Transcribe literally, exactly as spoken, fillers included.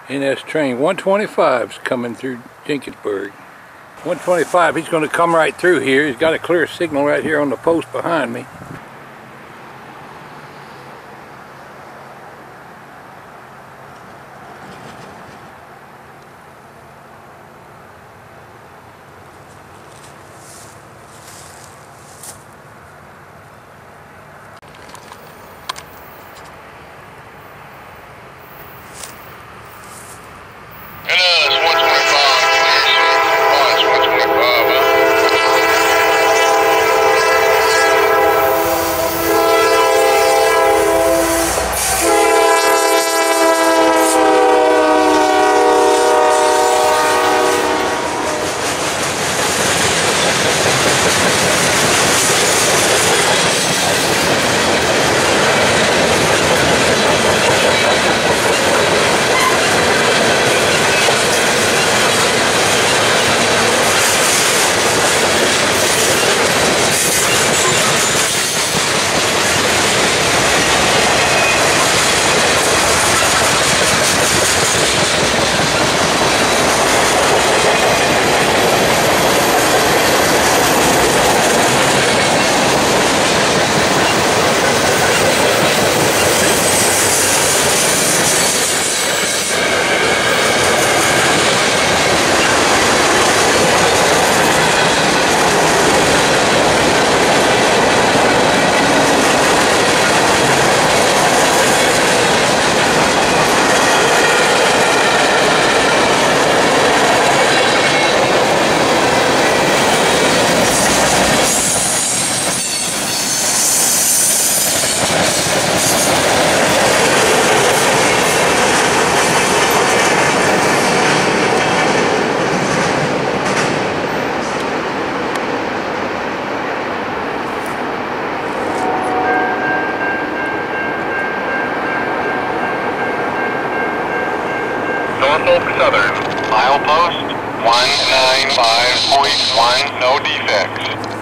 N S train one twenty-five's coming through Jenkinsburg. one twenty-five, he's going to come right through here. He's got a clear signal right here on the post behind me. Norfolk Southern, milepost one nine five point one, no defects.